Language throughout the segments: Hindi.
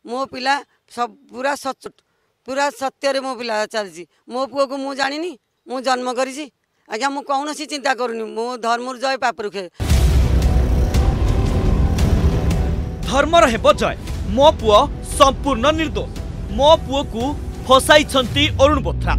मो पिला सब पूरा सचोट पूरा सत्य मो पिला चलती मो पुओ को मु जानी मु जन्म करी आज्ञा मु कौन चिंता करूनी मो धर्म जय पाप रुखे धर्मर हेब जय मो पुओ संपूर्ण निर्दोष मो पुओ को फसाई अरुण बोथ्रा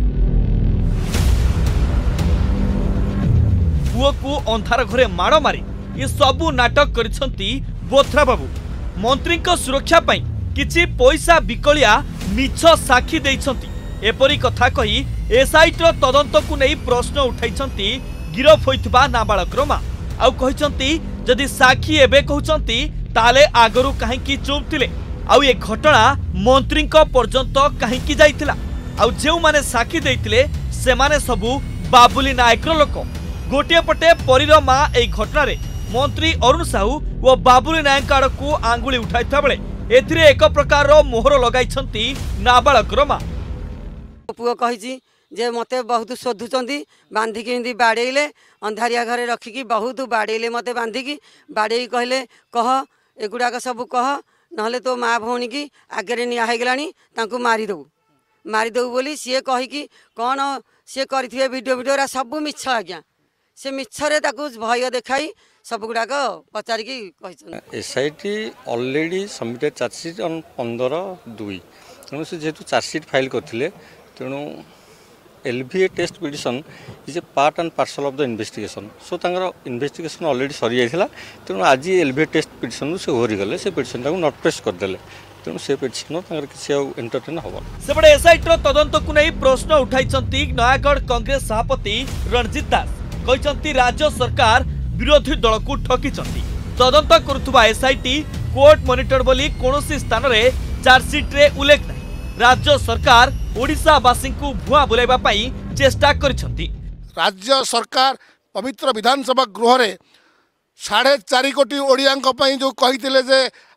पुओ को अंधार घरे माड़ मारी ये सबू नाटक करिसंती बोथ्रा बाबू मंत्री सुरक्षा पाई किछि पैसा बिकलिया मिछ साक्षी देइछंती एपरी कथा कही एसआईटी तदंत को नहीं प्रश्न उठाइछंती गिरफ होइतबा नाबालकर मां आउ कहिछंती जदि साक्षी एबे कहउछंती ताले आगरु काहेकि चुप थिले आउ ये घटना मंत्री पर्यंत काहेकि जाइतिला आउ जेउ माने साक्षी देइतिले से माने सबु बाबुली नायकर लोक गोटे पटे परीर मां एई घटना रे मंत्री अरुण साहू और बाबुली नायक आड़ को आंगुली उठाइता बेले एथिरे एक प्रकार मोहर लगाइछंती नाबालकर मां पुओ कही जे मते बहुत शोधुचंती बांधिकी एमती बाड़ेले अंधारिया घरे रखिकी बहुत बाड़ेले मते बांधिकी बाड़े कहले कह एगुड़ाक सब कह नहले तो माँ भौणी की आगे निया होगलानी तांकु मारिदेबू बोली सी कहीकि कौन सी करे भिडियो भिडियो सब मिछ आज्ञा से मिछरे भय देखाई सब गुड़ाक पचारिकी SIT already submitted chargesheet on 15/2 तेणु से जेहेतु चार्जसीट फाइल करते तेणु LVA test petition is a part and parcel of the investigation so investigation already सरी जाइए तेणु आज एलवीए टेस्ट पिटिशन से ओहरी गले से पिटिशन को नॉट प्रेस करदे तेणु से पिटिशन किसी एंटरटेन हम सेपटे एसआईटी तदंत को नहीं प्रश्न उठाई नयागढ़ कांग्रेस सभापति रणजित दास कहते राज्य सरकार विरोधी दल को ठकी तदंत करुवा एसआईटी कोर्ट मॉनिटर बोली कौन स्थान में चार्जसीट रे उल्लेख नहीं राज्य सरकार ओडिशावासी को भुआ बुलाइबा पई चेष्टा करिसंती। राज्य सरकार पवित्र विधानसभा गृह रे 4.5 कोटी ओडिया जो कही जे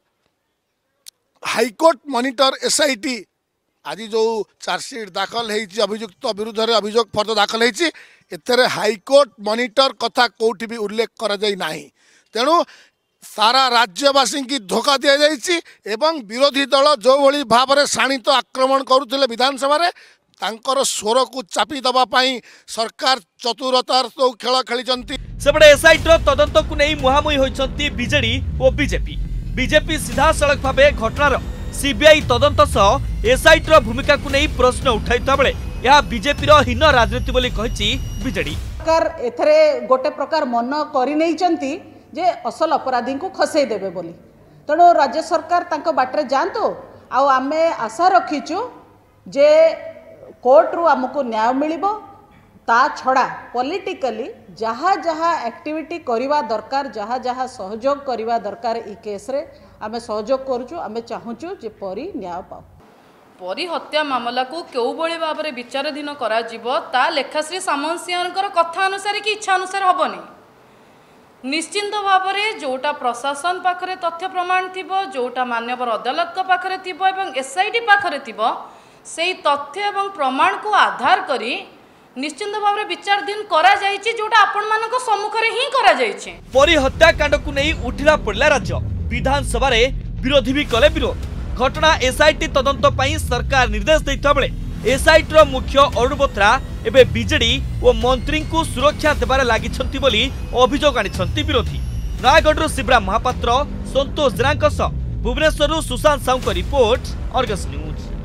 हाईकोर्ट मॉनिटर एसआईटी आज जो चार्जसीट दाखल होती अभियुक्त विरुद्ध में अभियोग फर्द दाखल होती हाईकोर्ट मॉनिटर कथा कौटी भी उल्लेख कर तेणु सारा राज्यवासी की धोखा दि जाइए एवं विरोधी दल जो भली भाव में शाणित आक्रमण करुले विधानसभा रे तांकर स्वर को चापी दबाई सरकार चतुरतार तो खेल खेली सेपटे एसआईटी तदंत को नहीं मुहांमुही होइछंती बीजेडी और बीजेपी सीधा सड़क भाव घटनार सीबीआई तदंत सह एसआईटी भूमिका को नहीं प्रश्न उठाइता बेले यह बीजेपी हीन राजनीति बोली कहिछि बीजेडी सरकार एथरे गोटे प्रकार मन करि नैचंती जे असल अपराधी को खसई देबे बोली तेणु राज्य सरकार तांको बाटरे जानतो आउ आमे आशा रखीचु जे कोर्ट रु हमको न्याय मिलिबो ता छड़ा पॉलिटिकली जहाँ जहाँ एक्टिविटी करिवा दरकार जहाँ जहाँ सहयोग करिवा दरकार ई केस रे आमे सहयोग करूचु आमे चाहूचु जे परी न्याय पाऊ परी हत्या मामला को केउ बळी भाबरे विचाराधीन करा जिवो ता लेखाश्री सामंसियानकर कथा अनुसार कि इच्छा अनुसार हबनी निश्चिंत भाव में जोटा प्रशासन पाखरे तथ्य प्रमाण थिबो जोटा मान्यवर अदालत का पाखरे थिबो एवं एसआईटी पाखरे थिबो सेही तथ्य एवं प्रमाण को आधार करी निश्चिंत भाव में विचाराधीन करा जायछि जोटा आपण मानको सम्मुख रे ही करा जायछि। परी हत्याकांड को नहीं उठिला पड़ला राज्य विधानसभा रे विरोधी भी कले विरोध घटना एसआईटी तदंत पई सरकार निर्देश दैता बेले एसआईटी मुख्य अरुण बोथ्रा एबे बीजेडी और मंत्री को सुरक्षा देबार लागिछंती बोली अभियोग आनिछंती विरोधी। नयागढ़ शिवराम महापात्र संतोष जरांक Bhubaneswar Sushant Sahu report Argus news.